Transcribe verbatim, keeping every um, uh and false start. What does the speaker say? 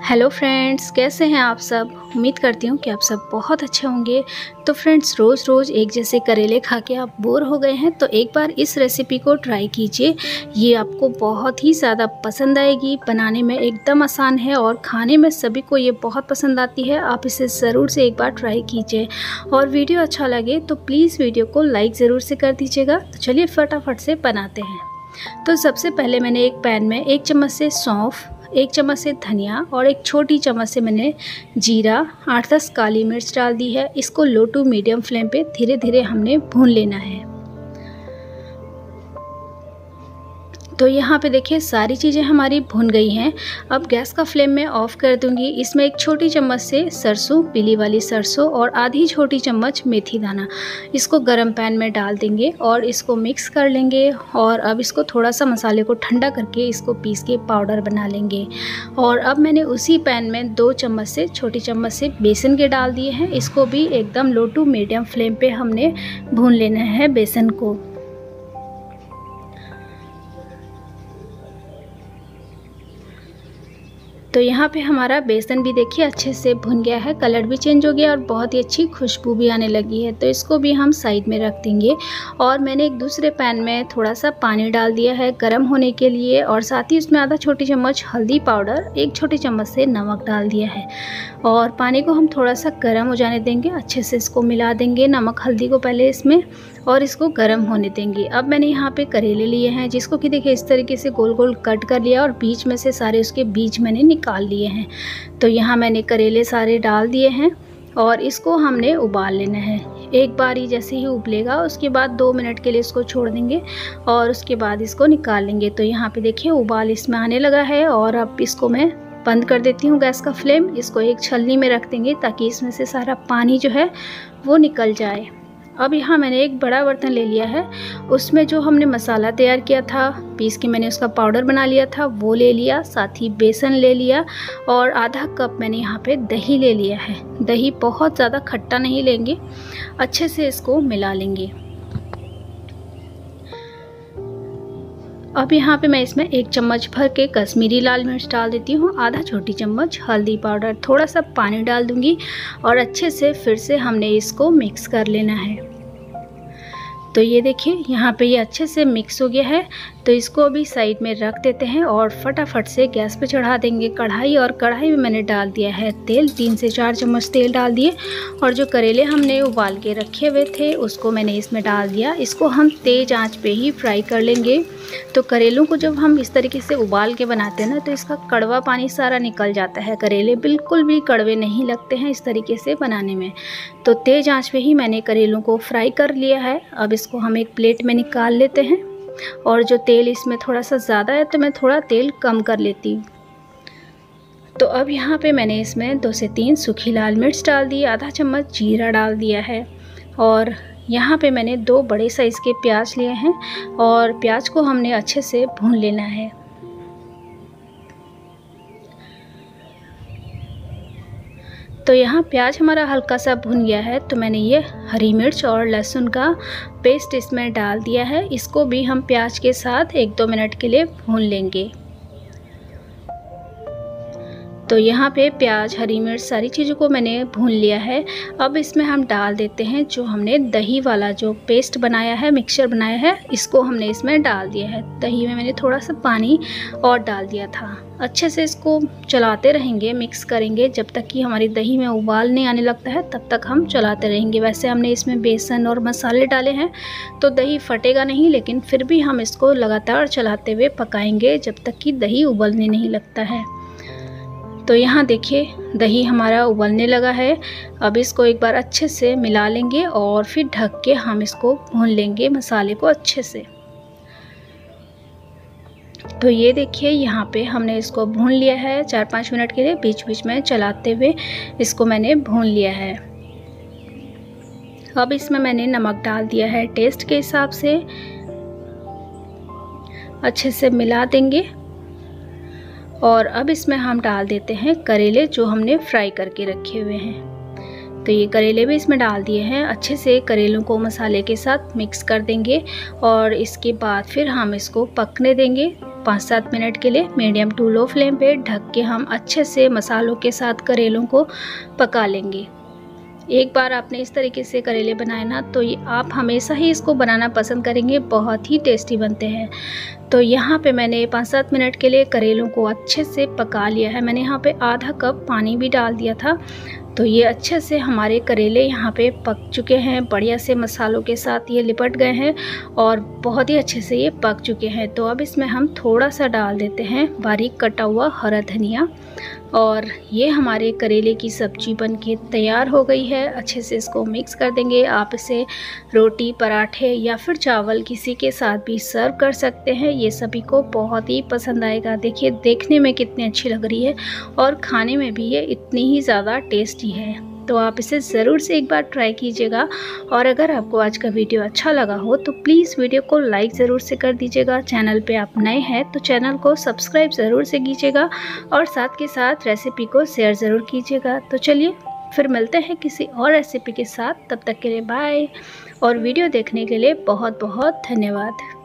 Hello friends, कैसे हैं आप सब। उम्मीद करती हूँ कि आप सब बहुत अच्छे होंगे। तो फ्रेंड्स, रोज़ रोज़ एक जैसे करेले खा के आप बोर हो गए हैं तो एक बार इस रेसिपी को ट्राई कीजिए। ये आपको बहुत ही ज़्यादा पसंद आएगी। बनाने में एकदम आसान है और खाने में सभी को ये बहुत पसंद आती है। आप इसे ज़रूर से एक बार ट्राई कीजिए और वीडियो अच्छा लगे तो प्लीज़ वीडियो को लाइक ज़रूर से कर दीजिएगा। तो चलिए फटाफट से बनाते हैं। तो सबसे पहले मैंने एक पैन में एक चम्मच से सौंफ, एक चम्मच से धनिया और एक छोटी चम्मच से मैंने जीरा, आठ दस काली मिर्च डाल दी है। इसको लो टू मीडियम फ्लेम पे धीरे धीरे हमने भून लेना है। तो यहाँ पे देखिए सारी चीज़ें हमारी भुन गई हैं। अब गैस का फ्लेम मैं ऑफ़ कर दूँगी। इसमें एक छोटी चम्मच से सरसों, पीली वाली सरसों और आधी छोटी चम्मच मेथी दाना, इसको गरम पैन में डाल देंगे और इसको मिक्स कर लेंगे। और अब इसको थोड़ा सा मसाले को ठंडा करके इसको पीस के पाउडर बना लेंगे। और अब मैंने उसी पैन में दो चम्मच से छोटी चम्मच से बेसन के डाल दिए हैं। इसको भी एकदम लो टू मीडियम फ्लेम पे हमने भून लेना है बेसन को। तो यहाँ पे हमारा बेसन भी देखिए अच्छे से भुन गया है, कलर भी चेंज हो गया और बहुत ही अच्छी खुशबू भी आने लगी है। तो इसको भी हम साइड में रख देंगे। और मैंने एक दूसरे पैन में थोड़ा सा पानी डाल दिया है गर्म होने के लिए और साथ ही उसमें आधा छोटी चम्मच हल्दी पाउडर, एक छोटी चम्मच से नमक डाल दिया है। और पानी को हम थोड़ा सा गर्म हो जाने देंगे। अच्छे से इसको मिला देंगे, नमक हल्दी को पहले इसमें, और इसको गर्म होने देंगे। अब मैंने यहाँ पे करेले लिए हैं जिसको कि देखिए इस तरीके से गोल गोल कट कर लिया और बीच में से सारे उसके बीज मैंने निकाल लिए हैं। तो यहाँ मैंने करेले सारे डाल दिए हैं और इसको हमने उबाल लेना है। एक बार ही जैसे ही उबलेगा उसके बाद दो मिनट के लिए इसको छोड़ देंगे और उसके बाद इसको निकाल लेंगे। तो यहाँ पे देखिए उबाल इसमें आने लगा है और अब इसको मैं बंद कर देती हूँ गैस का फ्लेम। इसको एक छलनी में रख देंगे ताकि इसमें से सारा पानी जो है वो निकल जाए। अब यहाँ मैंने एक बड़ा बर्तन ले लिया है, उसमें जो हमने मसाला तैयार किया था, पीस के मैंने उसका पाउडर बना लिया था, वो ले लिया। साथ ही बेसन ले लिया और आधा कप मैंने यहाँ पे दही ले लिया है। दही बहुत ज़्यादा खट्टा नहीं लेंगे, अच्छे से इसको मिला लेंगे। अब यहाँ पे मैं इसमें एक चम्मच भर के कश्मीरी लाल मिर्च डाल देती हूँ, आधा छोटी चम्मच हल्दी पाउडर, थोड़ा सा पानी डाल दूँगी और अच्छे से फिर से हमने इसको मिक्स कर लेना है। तो ये देखिए यहाँ पे ये अच्छे से मिक्स हो गया है। तो इसको अभी साइड में रख देते हैं और फटाफट से गैस पे चढ़ा देंगे कढ़ाई। और कढ़ाई में मैंने डाल दिया है तेल, तीन से चार चम्मच तेल डाल दिए और जो करेले हमने उबाल के रखे हुए थे उसको मैंने इसमें डाल दिया। इसको हम तेज़ आंच पे ही फ्राई कर लेंगे। तो करेलों को जब हम इस तरीके से उबाल के बनाते हैं ना तो इसका कड़वा पानी सारा निकल जाता है। करेले बिल्कुल भी कड़वे नहीं लगते हैं इस तरीके से बनाने में। तो तेज़ आंच पे ही मैंने करेलों को फ्राई कर लिया है। अब इसको हम एक प्लेट में निकाल लेते हैं और जो तेल इसमें थोड़ा सा ज़्यादा है तो मैं थोड़ा तेल कम कर लेती हूँ। तो अब यहाँ पे मैंने इसमें दो से तीन सूखी लाल मिर्च डाल दी, आधा चम्मच जीरा डाल दिया है और यहाँ पे मैंने दो बड़े साइज़ के प्याज लिए हैं और प्याज को हमने अच्छे से भून लेना है। तो यहाँ प्याज हमारा हल्का सा भुन गया है तो मैंने ये हरी मिर्च और लहसुन का पेस्ट इसमें डाल दिया है। इसको भी हम प्याज के साथ एक दो मिनट के लिए भून लेंगे। तो यहाँ पे प्याज, हरी मिर्च सारी चीज़ों को मैंने भून लिया है। अब इसमें हम डाल देते हैं जो हमने दही वाला जो पेस्ट बनाया है, मिक्सचर बनाया है, इसको हमने इसमें डाल दिया है। दही में मैंने थोड़ा सा पानी और डाल दिया था। अच्छे से इसको चलाते रहेंगे, मिक्स करेंगे जब तक कि हमारी दही में उबाल नहीं आने लगता है, तब तक हम चलाते रहेंगे। वैसे हमने इसमें बेसन और मसाले डाले हैं तो दही फटेगा नहीं, लेकिन फिर भी हम इसको लगातार चलाते हुए पकाएंगे जब तक कि दही उबलने नहीं लगता है। तो यहाँ देखिए दही हमारा उबलने लगा है। अब इसको एक बार अच्छे से मिला लेंगे और फिर ढक के हम इसको भून लेंगे मसाले को अच्छे से। तो ये देखिए यहाँ पे हमने इसको भून लिया है चार पाँच मिनट के लिए, बीच बीच में चलाते हुए इसको मैंने भून लिया है। अब इसमें मैंने नमक डाल दिया है टेस्ट के हिसाब से, अच्छे से मिला देंगे। और अब इसमें हम डाल देते हैं करेले जो हमने फ्राई करके रखे हुए हैं। तो ये करेले भी इसमें डाल दिए हैं। अच्छे से करेलों को मसाले के साथ मिक्स कर देंगे और इसके बाद फिर हम इसको पकने देंगे पाँच सात मिनट के लिए मीडियम टू लो फ्लेम पे ढक के हम अच्छे से मसालों के साथ करेलों को पका लेंगे। एक बार आपने इस तरीके से करेले बनाए ना तो ये आप हमेशा ही इसको बनाना पसंद करेंगे, बहुत ही टेस्टी बनते हैं। तो यहाँ पे मैंने पाँच सात मिनट के लिए करेलों को अच्छे से पका लिया है। मैंने यहाँ पे आधा कप पानी भी डाल दिया था। तो ये अच्छे से हमारे करेले यहाँ पे पक चुके हैं, बढ़िया से मसालों के साथ ये लिपट गए हैं और बहुत ही अच्छे से ये पक चुके हैं। तो अब इसमें हम थोड़ा सा डाल देते हैं बारीक कटा हुआ हरा धनिया और ये हमारे करेले की सब्जी बनके तैयार हो गई है। अच्छे से इसको मिक्स कर देंगे। आप इसे रोटी, पराठे या फिर चावल किसी के साथ भी सर्व कर सकते हैं। ये सभी को बहुत ही पसंद आएगा। देखिए देखने में कितनी अच्छी लग रही है और खाने में भी ये इतनी ही ज़्यादा टेस्टी है। तो आप इसे ज़रूर से एक बार ट्राई कीजिएगा। और अगर आपको आज का वीडियो अच्छा लगा हो तो प्लीज़ वीडियो को लाइक ज़रूर से कर दीजिएगा। चैनल पे आप नए हैं तो चैनल को सब्सक्राइब ज़रूर से कीजिएगा और साथ के साथ रेसिपी को शेयर ज़रूर कीजिएगा। तो चलिए फिर मिलते हैं किसी और रेसिपी के साथ। तब तक के लिए बाय और वीडियो देखने के लिए बहुत बहुत धन्यवाद।